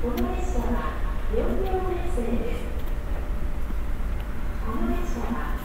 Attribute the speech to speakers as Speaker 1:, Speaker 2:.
Speaker 1: この列車は4両編成です。この列車は